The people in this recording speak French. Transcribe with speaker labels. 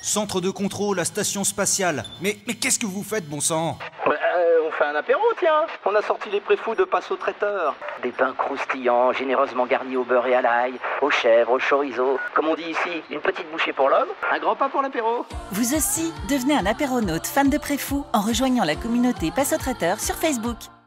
Speaker 1: Centre de contrôle à station spatiale. Mais qu'est-ce que vous faites, bon sang?
Speaker 2: On fait un apéro, tiens. On a sorti les préfous de Passe au traiteur. Des pains croustillants, généreusement garnis au beurre et à l'ail, aux chèvres, au chorizo. Comme on dit ici, une petite bouchée pour l'homme, un grand pas pour l'apéro.
Speaker 3: Vous aussi, devenez un apéronaute fan de Préfou en rejoignant la communauté Passe au traiteur sur Facebook.